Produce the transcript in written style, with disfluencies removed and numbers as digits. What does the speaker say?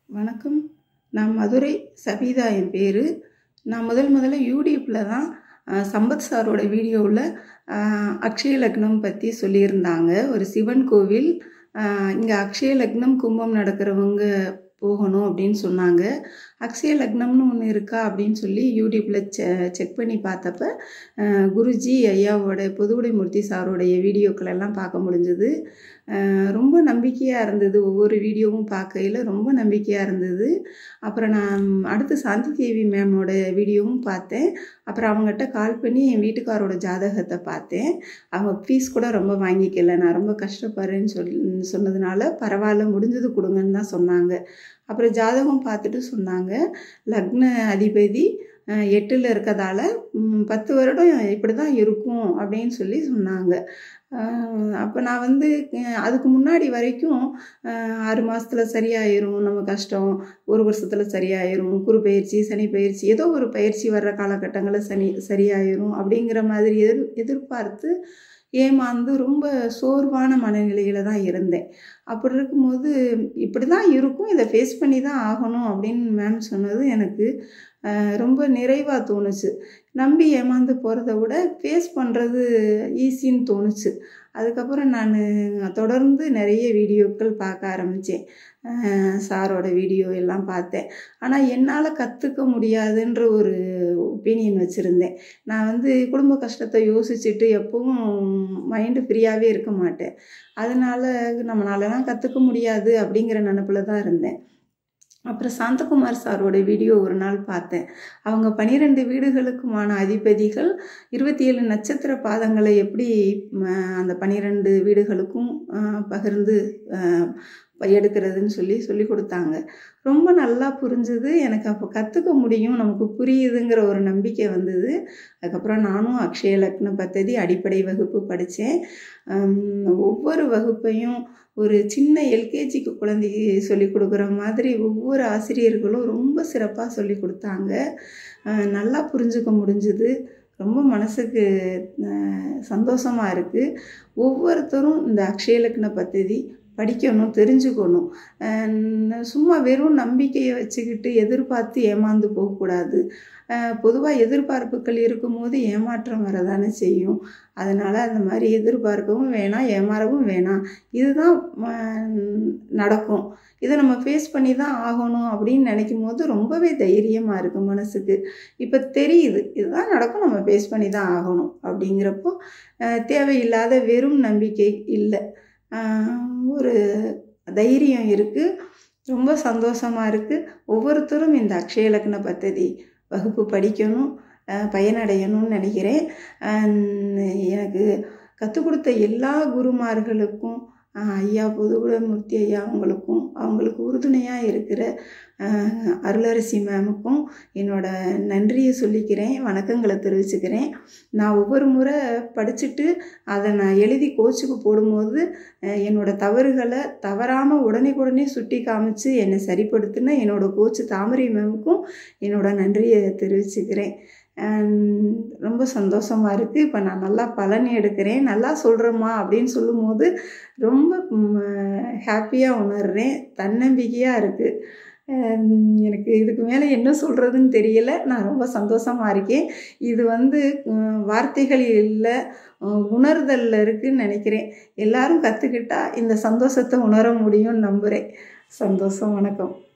வணக்கம். நான் மதுரை சபீதா என் பேர். நான் முதல்ல யூடியூப்பில் தான் சம்பத் சாரோட வீடியோவில் அக்ஷய லக்னம் பற்றி சொல்லியிருந்தாங்க. ஒரு சிவன் கோவில், இங்கே அக்ஷய லக்னம் கும்பம் நடக்கிறவங்க போகணும் அப்படின்னு சொன்னாங்க. அக்ஷய லக்னம்னு ஒன்று இருக்கா அப்படின்னு சொல்லி யூடியூப்பில் செக் பண்ணி பார்த்தப்ப குருஜி ஐயாவோட பொதுவுடைமூர்த்தி சாரோடைய வீடியோக்களெல்லாம் பார்க்க முடிஞ்சது. ரொம்ப நம்பிக்கையாக இருந்தது. ஒவ்வொரு வீடியோவும் பார்க்கையில் ரொம்ப நம்பிக்கையாக இருந்தது. அப்புறம் நான் அடுத்து சாந்தி தேவி மேமோட வீடியோவும் பார்த்தேன். அப்புறம் அவங்ககிட்ட கால் பண்ணி என் வீட்டுக்காரோட ஜாதகத்தை பார்த்தேன். அவங்க ஃபீஸ் கூட ரொம்ப வாங்கிக்கல. நான் ரொம்ப கஷ்டப்படுறேன்னு சொன்னதுனால பரவாயில்ல, முடிஞ்சது கொடுங்கன்னு தான் சொன்னாங்க. அப்புறம் ஜாதகம் பார்த்துட்டு சொன்னாங்க, லக்ன அதிபதி 8ல் இருக்கதால 10 வருடம் இப்படி தான் இருக்கும் அப்படின்னு சொல்லி சொன்னாங்க. அப்போ நான் அதுக்கு முன்னாடி வரைக்கும் 6 மாதத்தில் சரியாயிரும், நம்ம கஷ்டம் 1 வருஷத்தில் சரியாயிரும், குரு பயிற்சி சனி பயிற்சி ஏதோ ஒரு பயிற்சி வர்ற காலகட்டங்களில் சரியாயிரும் அப்படிங்கிற மாதிரி எதிர்பார்த்து ஏமாந்து ரொம்ப சோர்வான மனநிலையில் தான் இருந்தேன். அப்படி இருக்கும்போது இப்படி தான் இருக்கும், இதை ஃபேஸ் பண்ணி தான் ஆகணும் அப்படின்னு மேம் சொன்னது எனக்கு ரொம்ப நிறைவாக தோணுச்சு. நம்பி ஏமாந்து போகிறத விட ஃபேஸ் பண்ணுறது ஈஸின்னு தோணுச்சு. அதுக்கப்புறம் நான் தொடர்ந்து நிறைய வீடியோக்கள் பார்க்க ஆரம்பித்தேன். சாரோட வீடியோ எல்லாம் பார்த்தேன். ஆனால் என்னால் கற்றுக்க முடியாதுன்ற ஒரு ஒப்பீனியன் வச்சுருந்தேன். நான் குடும்ப கஷ்டத்தை யோசிச்சுட்டு எப்பவும் மைண்டு ஃப்ரீயாகவே இருக்க மாட்டேன். அதனால் நம்மளாலலாம் கற்றுக்க முடியாது அப்படிங்கிற நினப்பில் தான் இருந்தேன். அப்புறம் சாந்தகுமார் சாரோட வீடியோ ஒரு நாள் பார்த்தேன். அவங்க 12 வீடுகளுக்குமான அதிபதிகள் 27 நட்சத்திர பாதங்களை எப்படி அந்த 12 வீடுகளுக்கும் பகிர்ந்து எடுக்கிறதுன்னு சொல்லி கொடுத்தாங்க. ரொம்ப நல்லா புரிஞ்சுது. எனக்கு அப்போ கற்றுக்க முடியும், நமக்கு புரியுதுங்கிற ஒரு நம்பிக்கை வந்தது. அதுக்கப்புறம் நானும் அக்ஷய லக்ன பத்ததி அடிப்படை வகுப்பு படித்தேன். ஒவ்வொரு வகுப்பையும் ஒரு சின்ன எல்கேஜிக்கு குழந்தைக்கு சொல்லி கொடுக்குற மாதிரி ஒவ்வொரு ஆசிரியர்களும் ரொம்ப சிறப்பாக சொல்லி கொடுத்தாங்க. நல்லா புரிஞ்சுக்க முடிஞ்சுது. ரொம்ப மனசுக்கு சந்தோஷமாக இருக்குது. ஒவ்வொருத்தரும் இந்த அக்ஷய லக்ன பத்ததி படிக்கணும், தெரிஞ்சுக்கணும். சும்மா வெறும் நம்பிக்கையை வச்சுக்கிட்டு எதிர்பார்த்து ஏமாந்து போகக்கூடாது. பொதுவாக எதிர்பார்ப்புகள் இருக்கும்போது ஏமாற்றம் வரதானே செய்யும். அதனால் அந்த மாதிரி எதிர்பார்க்கவும் வேணாம், ஏமாறவும் வேணாம். இதுதான் நடக்கும், இதை நம்ம ஃபேஸ் பண்ணி தான் ஆகணும் அப்படின்னு நினைக்கும் போது ரொம்பவே தைரியமாக இருக்குது மனசுக்கு. இப்போ தெரியுது, இதுதான் நடக்கும், நம்ம ஃபேஸ் பண்ணி தான் ஆகணும் அப்படிங்கிறப்போ தேவையில்லாத வெறும் நம்பிக்கை இல்லை, ஒரு தைரியம் இருக்குது. ரொம்ப சந்தோஷமாக இருக்குது. ஒவ்வொருத்தரும் இந்த அக்ஷய லக்ன பத்ததி வகுப்பு படிக்கணும், பயனடையணும்னு நினைக்கிறேன். எனக்கு கற்றுக் கொடுத்த எல்லா குருமார்களுக்கும், ஐயா பொதுவுடைமூர்த்தி ஐயா அவங்களுக்கு உறுதுணையாக இருக்கிற அருளரசி மேமுக்கும் என்னோட நன்றியை சொல்லிக்கிறேன், வணக்கங்களை தெரிவிச்சுக்கிறேன். நான் ஒவ்வொரு முறை படிச்சுட்டு அதை நான் எழுதி கோச்சுக்கு போடும்போது என்னோட தவறுகளை தவறாமல் உடனே சுட்டி காமிச்சு என்னை சரிப்படுத்தின என்னோட கோச்சு தாமரை மேமுக்கும் என்னோட நன்றியை தெரிவிச்சுக்கிறேன். ரொம்ப சந்தோஷமாக இருக்குது. இப்போ நான் நல்லா பலன் எடுக்கிறேன், நல்லா சொல்கிறேம்மா அப்படின்னு சொல்லும்போது ரொம்ப ஹாப்பியாக உணர்கிறேன், தன்னம்பிக்கையாக இருக்குது. எனக்கு இதுக்கு மேலே என்ன சொல்கிறதுன்னு தெரியலை. நான் ரொம்ப சந்தோஷமாக இருக்கேன். இது வார்த்தைகள் இல்லை, உணர்தலில் இருக்குதுன்னு நினைக்கிறேன். எல்லாரும் கற்றுக்கிட்டா இந்த சந்தோஷத்தை உணர முடியும்னு நம்புகிறேன். சந்தோஷம். வணக்கம்.